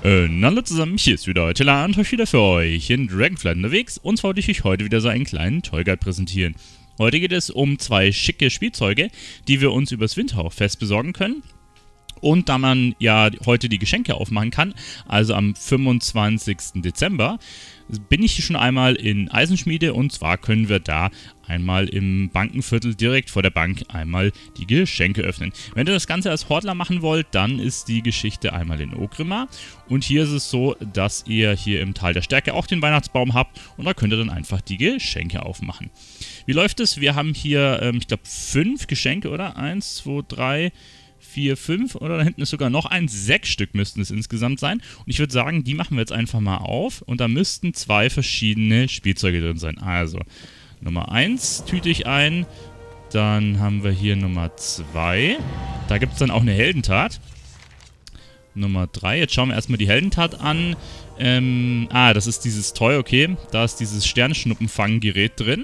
Hallo zusammen, hier ist wieder Tilla und heute wieder für euch in Dragonflight unterwegs. Und zwar wollte ich euch heute wieder so einen kleinen Toy Guide präsentieren. Heute geht es um zwei schicke Spielzeuge, die wir uns übers Winterhochfest besorgen können. Und da man ja heute die Geschenke aufmachen kann, also am 25. Dezember, bin ich schon einmal in Eisenschmiede und zwar können wir da einmal im Bankenviertel direkt vor der Bank einmal die Geschenke öffnen. Wenn ihr das Ganze als Hordler machen wollt, dann ist die Geschichte einmal in Orgrimmar und hier ist es so, dass ihr hier im Tal der Stärke auch den Weihnachtsbaum habt und da könnt ihr dann einfach die Geschenke aufmachen. Wie läuft es? Wir haben hier, ich glaube 5 Geschenke, oder? 1, 2, 3... 4, 5 oder da hinten ist sogar noch 6 Stück müssten es insgesamt sein. Und ich würde sagen, die machen wir jetzt einfach mal auf und da müssten 2 verschiedene Spielzeuge drin sein. Also, Nummer 1 tüte ich ein, dann haben wir hier Nummer 2. Da gibt es dann auch eine Heldentat. Nummer 3, jetzt schauen wir erstmal die Heldentat an. Das ist dieses Toy, okay. Da ist dieses Sternschnuppenfanggerät drin.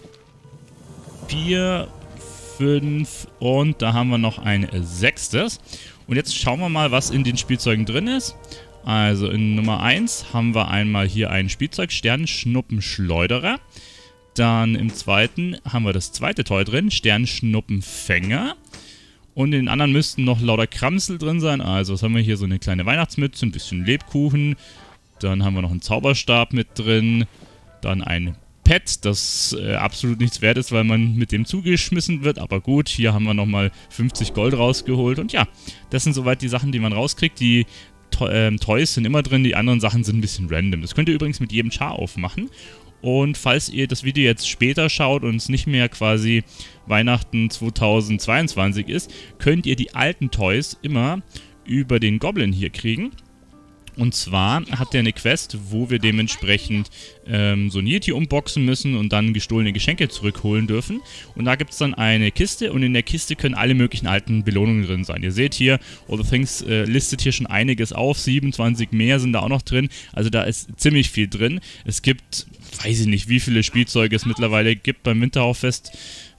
4, 5 und da haben wir noch ein 6. Und jetzt schauen wir mal, was in den Spielzeugen drin ist. Also in Nummer 1 haben wir einmal hier ein Spielzeug, Sternschnuppenschleuderer. Dann im zweiten haben wir das zweite Toy drin, Sternschnuppenfänger. Und in den anderen müssten noch lauter Kramsel drin sein. Also was haben wir hier? So eine kleine Weihnachtsmütze, ein bisschen Lebkuchen. Dann haben wir noch einen Zauberstab mit drin. Dann ein Pet, das absolut nichts wert ist, weil man mit dem zugeschmissen wird. Aber gut, hier haben wir nochmal 50 Gold rausgeholt. Und ja, das sind soweit die Sachen, die man rauskriegt. Die Toys sind immer drin, die anderen Sachen sind ein bisschen random. Das könnt ihr übrigens mit jedem Char aufmachen. Und falls ihr das Video jetzt später schaut und es nicht mehr quasi Weihnachten 2022 ist, könnt ihr die alten Toys immer über den Goblin hier kriegen. Und zwar hat der eine Quest, wo wir dementsprechend so ein Yeti unboxen müssen und dann gestohlene Geschenke zurückholen dürfen. Und da gibt es dann eine Kiste und in der Kiste können alle möglichen alten Belohnungen drin sein. Ihr seht hier, All the Things listet hier schon einiges auf, 27 mehr sind da auch noch drin. Also da ist ziemlich viel drin. Es gibt, weiß ich nicht, wie viele Spielzeuge es mittlerweile gibt beim Winterhochfest.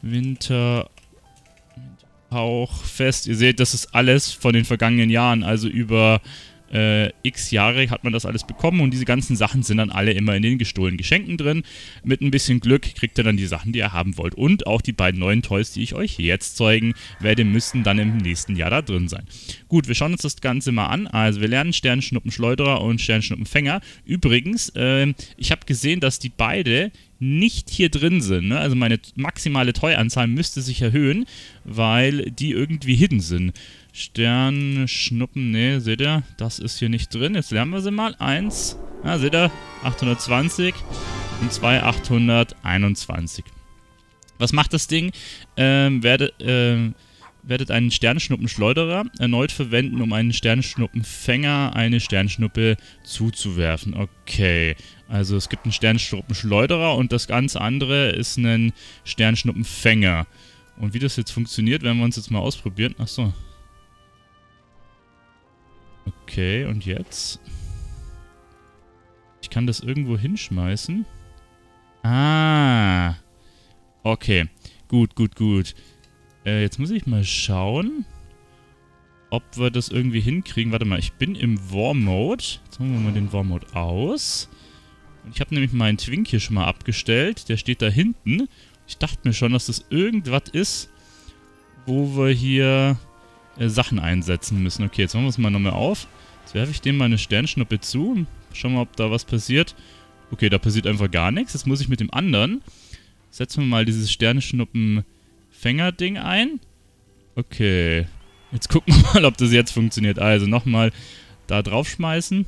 Winterhochfest, ihr seht, das ist alles von den vergangenen Jahren, also über x Jahre hat man das alles bekommen und diese ganzen Sachen sind dann alle immer in den gestohlenen Geschenken drin. Mit ein bisschen Glück kriegt ihr dann die Sachen, die ihr haben wollt. Und auch die beiden neuen Toys, die ich euch jetzt zeigen werde, müssten dann im nächsten Jahr da drin sein. Gut, wir schauen uns das Ganze mal an. Also wir lernen Sternschnuppenschleuderer und Sternschnuppenfänger. Übrigens, ich habe gesehen, dass die beide nicht hier drin sind. Ne? Also meine maximale Toy-Anzahl müsste sich erhöhen, weil die irgendwie hidden sind. Sternschnuppen, ne, seht ihr, das ist hier nicht drin. Jetzt lernen wir sie mal. 1, seht ihr, 820 und 2, 821. Was macht das Ding? Werdet einen Sternschnuppenschleuderer erneut verwenden, um einen Sternschnuppenfänger eine Sternschnuppe zuzuwerfen. Okay, also es gibt einen Sternschnuppenschleuderer und das ganz andere ist ein Sternschnuppenfänger. Und wie das jetzt funktioniert, werden wir uns jetzt mal ausprobieren. Achso. Okay, und jetzt? Ich kann das irgendwo hinschmeißen. Ah. Okay. Gut, gut, gut. Jetzt muss ich mal schauen, ob wir das irgendwie hinkriegen. Warte mal, ich bin im War-Mode. Jetzt machen wir mal den War-Mode aus. Und ich habe nämlich meinen Twink hier schon mal abgestellt. Der steht da hinten. Ich dachte mir schon, dass das irgendwas ist, wo wir hier Sachen einsetzen müssen. Okay, jetzt machen wir es mal nochmal auf. Jetzt werfe ich dem mal eine Sternschnuppe zu. Schauen wir mal, ob da was passiert. Okay, da passiert einfach gar nichts. Jetzt muss ich mit dem anderen. Setzen wir mal dieses Sternschnuppenfänger-Ding ein. Okay. Jetzt gucken wir mal, ob das jetzt funktioniert. Also nochmal da draufschmeißen.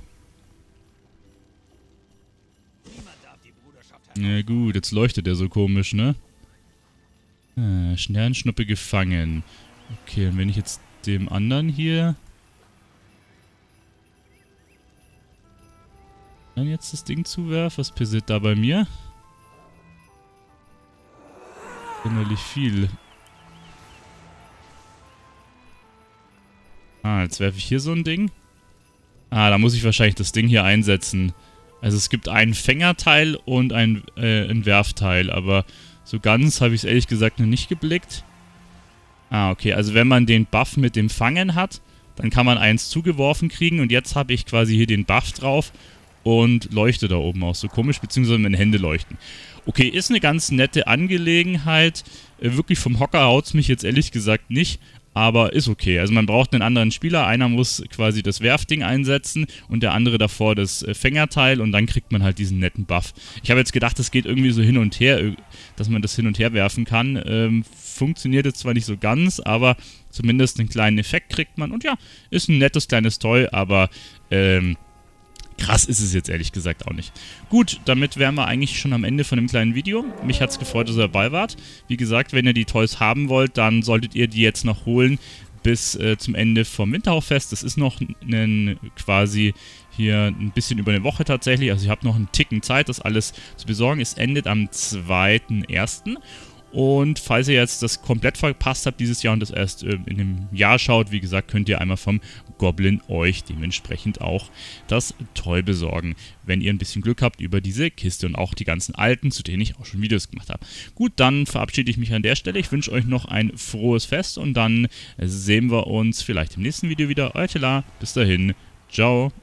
Ja gut, jetzt leuchtet er so komisch, ne? Sternschnuppe gefangen. Okay, und wenn ich jetzt dem anderen hier dann jetzt das Ding zuwerfe, was passiert da bei mir? Sonderlich viel. Jetzt werfe ich hier so ein Ding. Da muss ich wahrscheinlich das Ding hier einsetzen. Also es gibt einen Fängerteil und ein Werfteil, aber so ganz habe ich es ehrlich gesagt noch nicht geblickt. Okay, also wenn man den Buff mit dem Fangen hat, Dann kann man eins zugeworfen kriegen und jetzt habe ich quasi hier den Buff drauf und leuchte da oben auch so komisch, beziehungsweise meine Hände leuchten. Okay, ist eine ganz nette Angelegenheit. Wirklich vom Hocker haut es mich jetzt ehrlich gesagt nicht, aber ist okay. Also man braucht einen anderen Spieler. Einer muss quasi das Werfding einsetzen und der andere davor das Fängerteil und dann kriegt man halt diesen netten Buff. Ich habe jetzt gedacht, das geht irgendwie so hin und her, dass man das hin und her werfen kann. Funktioniert jetzt zwar nicht so ganz, aber zumindest einen kleinen Effekt kriegt man. Und ja, ist ein nettes kleines Toy, aber krass ist es jetzt ehrlich gesagt auch nicht. Gut, damit wären wir eigentlich schon am Ende von dem kleinen Video. Mich hat es gefreut, dass ihr dabei wart. Wie gesagt, wenn ihr die Toys haben wollt, dann solltet ihr die jetzt noch holen bis zum Ende vom Winterhoffest. Das ist noch quasi hier ein bisschen über eine Woche tatsächlich. Also ich habe noch einen Ticken Zeit, das alles zu besorgen. Es endet am 2.1. Und falls ihr jetzt das komplett verpasst habt dieses Jahr und das erst in einem Jahr schaut, wie gesagt, könnt ihr einmal vom Goblin euch dementsprechend auch das Toy besorgen, wenn ihr ein bisschen Glück habt über diese Kiste und auch die ganzen alten, zu denen ich auch schon Videos gemacht habe. Gut, dann verabschiede ich mich an der Stelle. Ich wünsche euch noch ein frohes Fest und dann sehen wir uns vielleicht im nächsten Video wieder. Euer Tela, bis dahin, ciao.